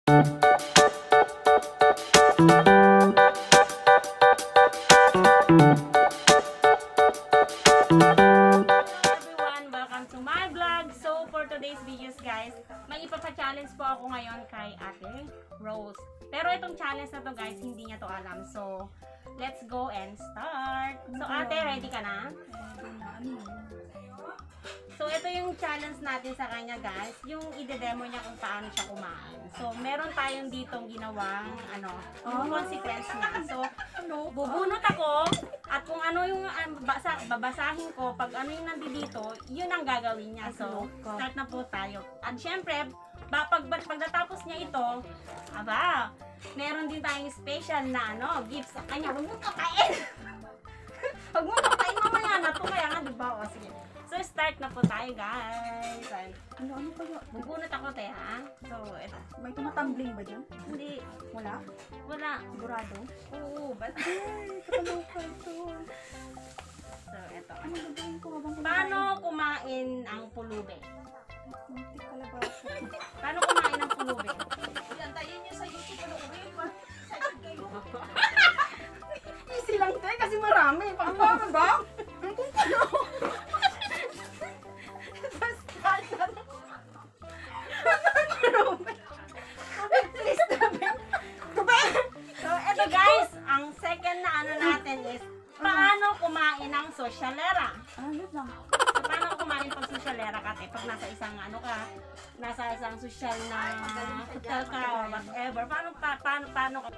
welcome to my vlog. So for today's videos guys, may ipapa-challenge po ako ngayon kay Ate Rose. Pero itong challenge na to guys, hindi niya to alam. So let's go and start. So ate, ready ka na? So ito yung challenge natin sa kanya guys, yung ide-demo niya kung paano siya kumain. So meron tayong ditong ginawang yung consequence niya. So bubunot ako at kung ano yung babasahin ko, pag ano yung nandito, yun ang gagawin niya. So start na po tayo. At syempre, pagkatapos niya ito, meron din tayong special na gifts sa kanya. Huwag mong kapain! Huwag mong kapain mamaya na to, kaya nga diba? O sige. So, start na po tayo, guys. Ano kayo? Bubunot ako, te, ha? So, ito. May tumatumbling ba dyan? Hindi. Wala? Wala. Sigurado? Oo, ba't? Kakaloka ito. So, ito. Ano gagawin ko habang kumakain? Paano kumain ang pulube? Muntik kalabasa. Paano kumain ang pulube? Yantayin niyo sa YouTube. Ano ko yun? Excited kayo. Easy lang, te. Kasi marami. Pagpapan ba? Ang kung ano? So, ito guys, ang second na natin is paano kumain ng sosyalera. Yun lang. So, paano kumain pag sosyalera ka, te? Pag nasa isang nasa isang social na hotel ka or whatever, paano ka?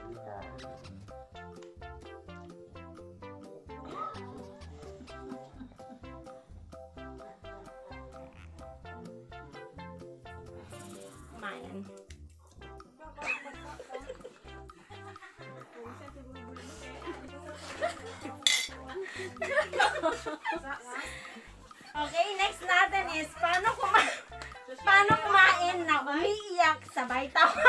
Kumain. Okay, next natin is paano kumain na umiiyak sabay tawa.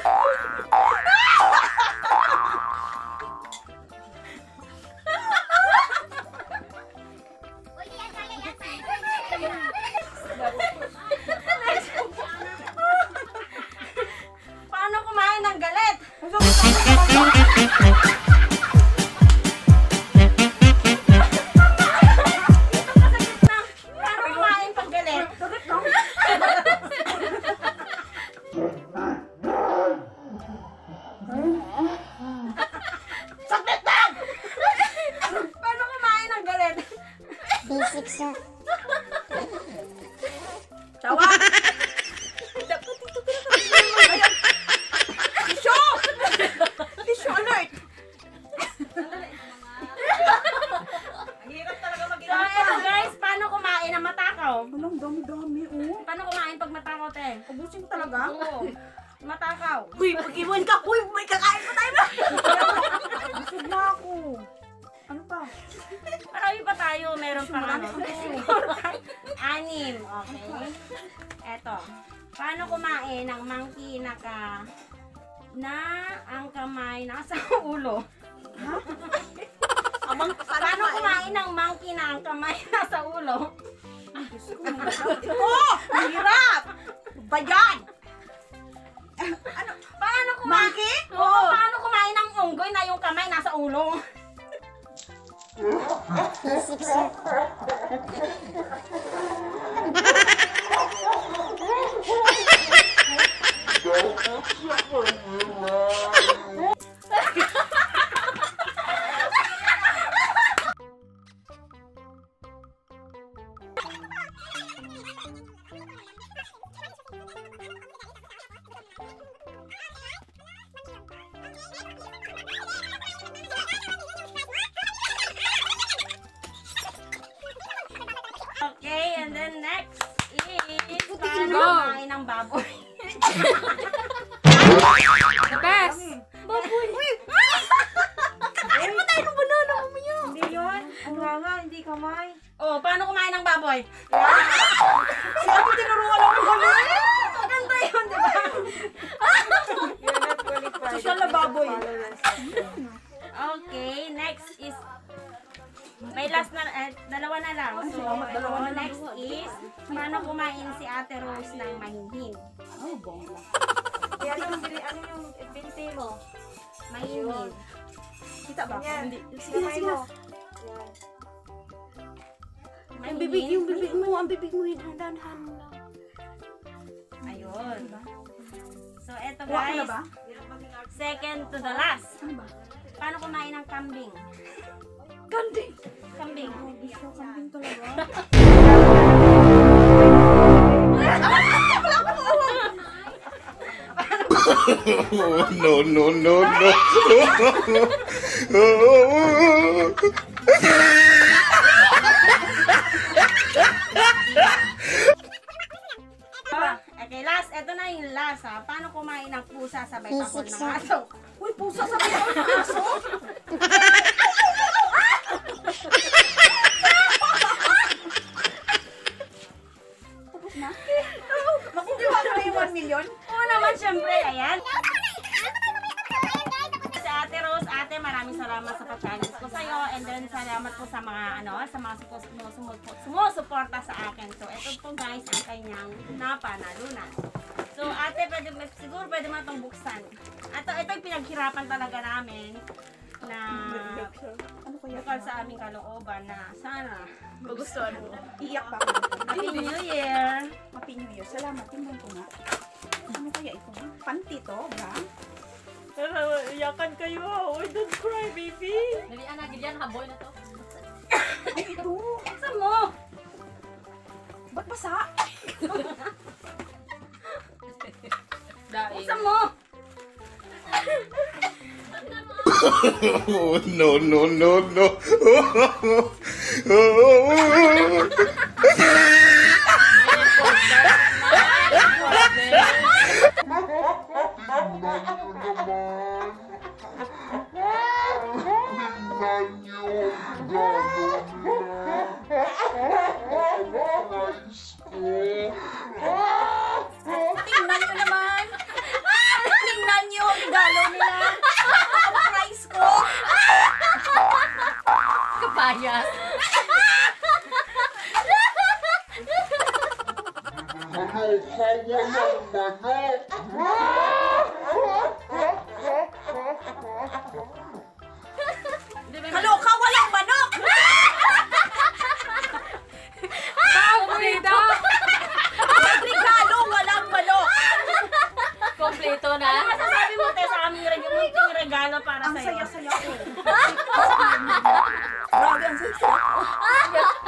Paano kumain ng galit? Basic siya. Tawa! Dapat ito Tissue! Tissue alert! Ang hirap talaga mag-inom. So, ito guys, paano kumain ng matakaw? Walang dami-dami, oh. Paano kumain pag matakaw, te? Ubusin ko talaga? Oo. Matakaw. Uy, pag-iwan ka! Uy, may kakain pa tayo ba? Busog na ako. Ano pa? Marami pa tayo. Meron pa Marami pa. 6. Okay. Eto. Paano kumain ng monkey na ang kamay nasa ulo? Ha? Paano kumain ng monkey na ang kamay nasa ulo? Ito! Mahirap! Ba yan? Paano kumain? Monkey? Oo. Paano kumain ng unggoy na yung kamay nasa ulo? Basic siya. Okay, and then next is paano kumain ng baboy? The best. Baboy! Uy! Kakain pa tayo ng banana mamaya! Hindi yun. Ano nga, hindi kamay. Oh, paano kumain ng baboy? Si ate tinuruan ako kami! Maganda yun, di ba? Social na baboy. Okay, next is may last na, dalawa na lang. So, dalawa na lang. next is paano kumain si Ate Rose ng mahinhin? Oh, bongga. Kaya rin mo. Mainit. Kita ba? Ganyan. Hindi. Sige na, sige na. Yan. Yung bibig mo, ang bibig mo, hindahan mo lang. Ayun. So, eto Kuha ko na guys. ba? Second to the last. Ano ba? Paano kumain ng kambing? Kanding! Kambing. Kambing talaga. No, no, no, no. Okay, last. Eto na yung last ha. Paano kumain ng pusa sa bakol ng aso? Uy, pusa sa mga ng aso! Tapos na? Makukuha mo na yung 1 million? Oo naman, syempre. Ayan. Si Ate Rose, ate, maraming salamat sa pa-challenge ko sa'yo. And then, salamat po sa mga, sa mga sumusuporta sa akin. So, ito po guys, ang kanyang napanalunan. So, ate, siguro pwede mo itong buksan. Ito yung pinaghirapan talaga namin na Ano kaya? bukal sa aming kalooban na sana Magustuhan mo. Iiyak ba ako? Happy New Year! Happy New Year. Salamat. Tingnan ko nga. Ano kaya ito? Panty to, ba? Iyakan kayo. Oh, don't cry, baby. Dali anak, ganyan haboy na to. Ay, ito. Buksan mo! Ba't basa? Dahil. Buksan mo! No, no, no, no. Tingnan nyo naman. Tingnan nyo. Igalo nila. Ang price ko. Kapayas. Kaloka, walang manok. Kompleto. Regalo, walang manok. Kompleto na. Ano masasabi mo tayo sa aming munting regalo para Ang sa'yo? saya-saya ko. Grabe, ang saya.